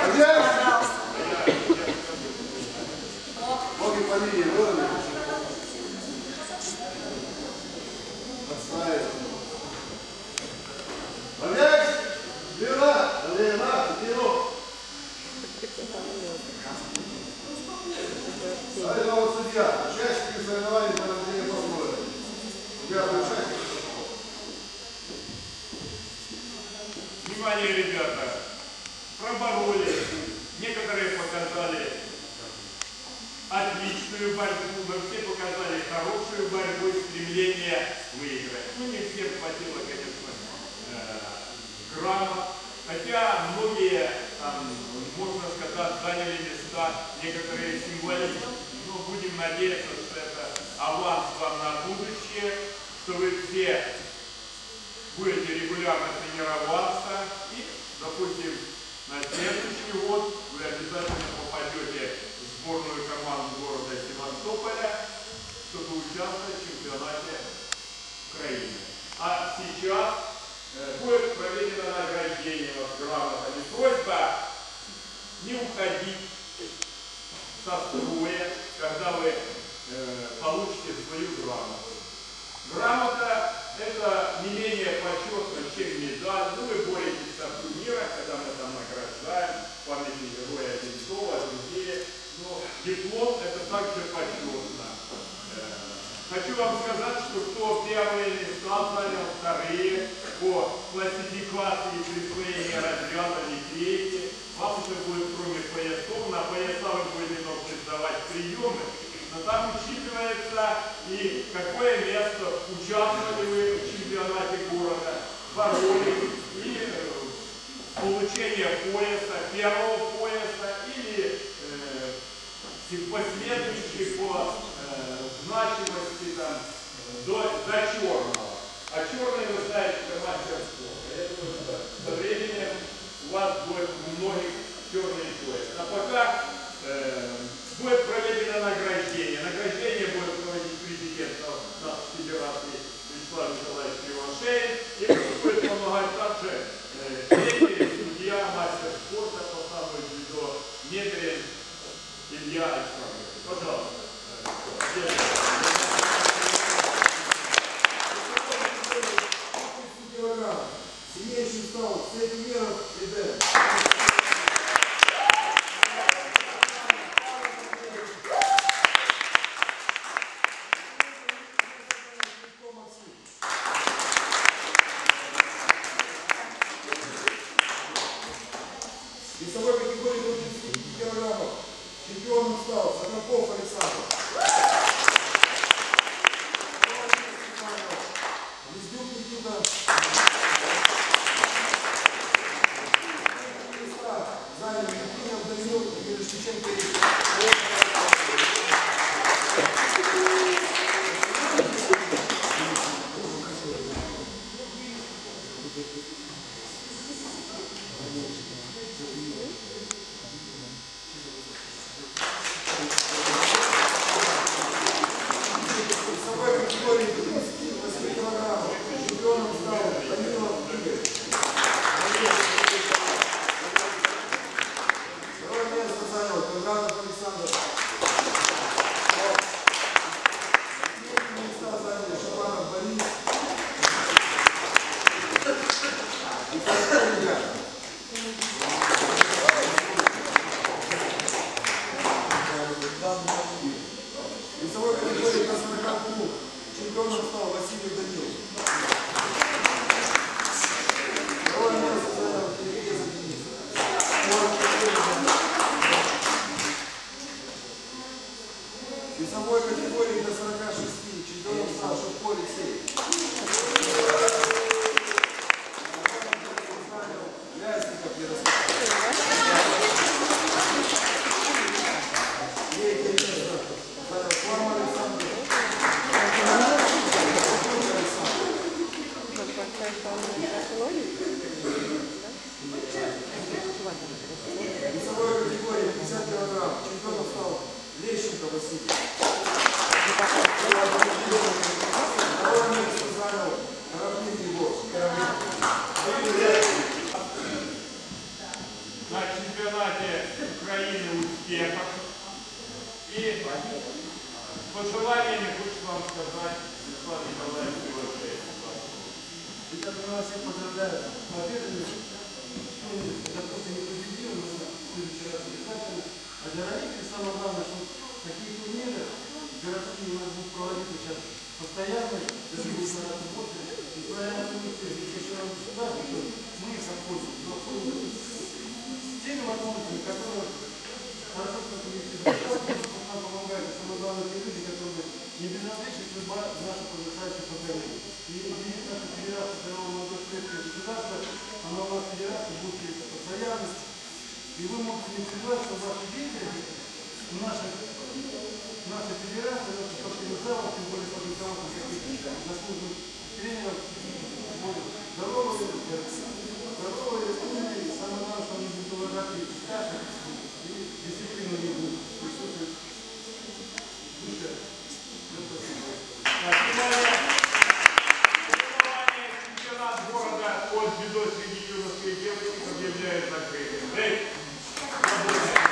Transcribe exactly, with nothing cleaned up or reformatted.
Ноги по линии выровняй. Отставить. Поднять. Лево. Лево. Лево. Ставить нового судья. Участники соревнований по рождению посмотрим. Пятый участник. Внимание, ребята. Проборолись. Некоторые показали отличную борьбу, но все показали хорошую борьбу и стремление выиграть. Ну, не всем хватило, конечно, э, грамот. Хотя многие, там, можно сказать, заняли места, некоторые символически. Но будем надеяться, что это аванс вам на будущее, что вы все будете регулярно тренироваться и, допустим, на следующий год вы обязательно попадете в сборную команду города Севастополя, чтобы участвовать в чемпионате Украины. А сейчас э, будет проведено награждение вас грамотами. Просьба не уходить со строя, когда вы э, получите свою грамоту. Грамота – это не менее почетно, чем медаль. Ну, вы боретесь за турнира, когда мы там награждаем памятник героя Одинцова, другие. Но диплом – это также почетно. Хочу вам сказать, что кто первые места занял, вторые по классификации присвоения разряда не третьи, вам уже будет кроме поясов, на пояса вы будете сдавать приемы, но там учитывается и какое место участвовали вы в чемпионате города, боролись, и э, получение пояса, первого пояса или э, последующий по э, значимости там, до, до черного. А черный, вы знаете, это мастер спорта. Я думаю, что со временем у вас будет у многих черный пояс. А пока э, будет проведено награждение. Награждение будет проводить президент нашей федерации Вячеслав Николаевич Кривошеин. И будет помогать также э, тренер, судья, мастер спорта по самому дзюдо Дмитрий Илья Александрович. Пожалуйста. Сильнейший стал Светимиров и Дэн. Весовой категории до тридцати пяти килограммов чемпионом стал Заграков Александр. Лиздюк Никита. Занял Евгений Данилов и Мирошниченко. Весовой категории до сорока двух чемпионом стал Василий Данилов. Второе место занял Перегеза Денис. Весовой категории до сорока шести чемпионом стал Шевко Алексей. Лясников Ярослав. Третье место занял Форма Александр. Весовой категории пятьдесят килограмм чемпионом стал Лещенко Василий. Второе место занял Кораблин Егор. На чемпионате успехов. И пожеланиями хочется вам сказать, Вячеслав Николаевич, Я вас всех поздравляю с победами. Допустим, не победил, но в следующий раз обязательно. А для родителей самое главное, что такие турниры городские у нас будут проводиться сейчас постоянно, даже будут на работе. Несмотря на то, что еще раз сюда, что мы их обходим, но обходим с теми возможностями, которые хорошо нам помогают. Самое главное, те люди, которые не безразличны судьба наших подрастающих поколений. И видит наша федерация здорового молодежи советского государства, она у нас федерация будет через постоянность. И вы можете не переживать, что ваши дети, наши, наша федерация, наши спортивные залы, тем более под руководством каких-то заслуженных тренеров, будут здоровые, здоровые, умные, и самое главное, что они будут уважать их старших, и дисциплину не будут присутствовать в душе. Чемпионат города от дзюдо среди юношей и девочек объявляют закрытым.